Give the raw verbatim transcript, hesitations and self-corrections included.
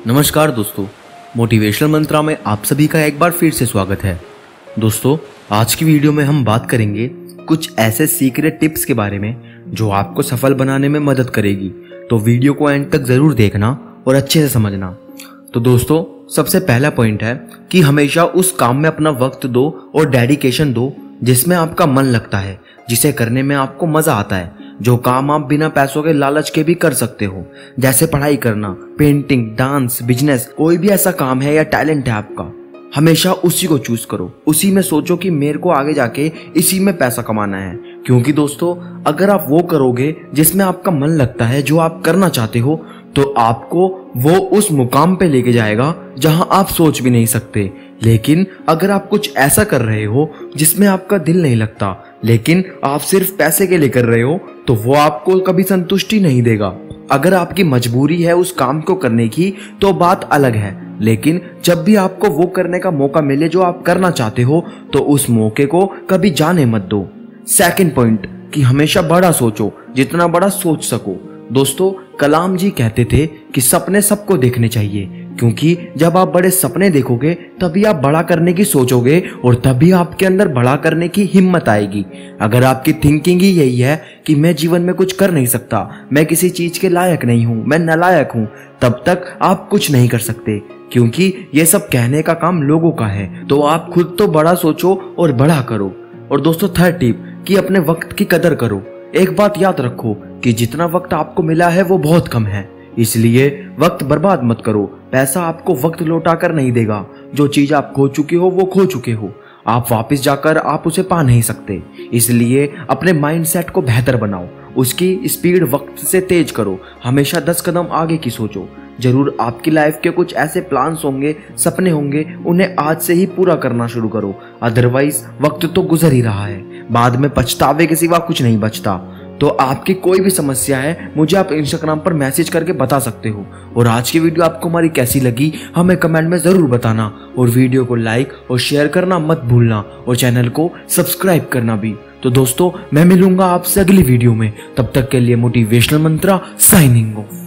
नमस्कार दोस्तों, मोटिवेशनल मंत्रा में आप सभी का एक बार फिर से स्वागत है। दोस्तों, आज की वीडियो में हम बात करेंगे कुछ ऐसे सीक्रेट टिप्स के बारे में जो आपको सफल बनाने में मदद करेगी। तो वीडियो को एंड तक जरूर देखना और अच्छे से समझना। तो दोस्तों, सबसे पहला पॉइंट है कि हमेशा उस काम में अपना वक्त दो और डेडिकेशन दो जिसमें आपका मन लगता है, जिसे करने में आपको मजा आता है। जो काम आप बिना पैसों के लालच के भी कर सकते हो, जैसे पढ़ाई करना, पेंटिंग, डांस, बिजनेस, कोई भी ऐसा काम है या टैलेंट है आपका, हमेशा उसी को चूज करो। उसी में सोचो कि मेरे को आगे जाके इसी में पैसा कमाना है। क्योंकि दोस्तों, अगर आप वो करोगे जिसमें आपका मन लगता है, जो आप करना चाहते हो, तो आपको वो उस मुकाम पे लेके जाएगा जहां आप सोच भी नहीं सकते। लेकिन अगर आप कुछ ऐसा कर रहे हो जिसमें आपका दिल नहीं लगता, लेकिन आप सिर्फ पैसे के लिए कर रहे हो, तो वो आपको कभी संतुष्टि नहीं देगा। अगर आपकी मजबूरी है उस काम को करने की तो बात अलग है, लेकिन जब भी आपको वो करने का मौका मिले जो आप करना चाहते हो, तो उस मौके को कभी जाने मत दो। सेकंड पॉइंट कि हमेशा बड़ा सोचो, जितना बड़ा सोच सको। दोस्तों, कलाम जी कहते थे कि सपने सबको देखने चाहिए, क्योंकि जब आप बड़े सपने देखोगे तभी आप बड़ा करने की सोचोगे और तभी आपके अंदर बड़ा करने की हिम्मत आएगी। अगर आपकी थिंकिंग ही यही है कि मैं जीवन में कुछ कर नहीं सकता, मैं किसी चीज के लायक नहीं हूं, मैं नालायक हूं, तब तक आप कुछ नहीं कर सकते, क्योंकि ये सब कहने का काम लोगों का है। तो आप खुद तो बड़ा सोचो और बड़ा करो। और दोस्तों, थर्ड टिप कि अपने वक्त की कदर करो। एक बात याद रखो कि जितना वक्त आपको मिला है वो बहुत कम है, इसलिए वक्त बर्बाद मत करो। पैसा आपको वक्त लौटा कर नहीं देगा। जो चीज आप खो चुके हो वो खो चुके हो, आप वापस जाकर आप उसे पा नहीं सकते। इसलिए अपने माइंडसेट को बेहतर बनाओ, उसकी स्पीड वक्त से तेज करो। हमेशा दस कदम आगे की सोचो। जरूर आपकी लाइफ के कुछ ऐसे प्लान्स होंगे, सपने होंगे, उन्हें आज से ही पूरा करना शुरू करो। अदरवाइज वक्त तो गुजर ही रहा है, बाद में पछतावे के सिवा कुछ नहीं बचता। तो आपकी कोई भी समस्या है, मुझे आप इंस्टाग्राम पर मैसेज करके बता सकते हो। और आज की वीडियो आपको हमारी कैसी लगी हमें कमेंट में जरूर बताना। और वीडियो को लाइक और शेयर करना मत भूलना, और चैनल को सब्सक्राइब करना भी। तो दोस्तों, मैं मिलूंगा आपसे अगली वीडियो में। तब तक के लिए मोटिवेशनल मंत्रा साइनिंग ऑफ।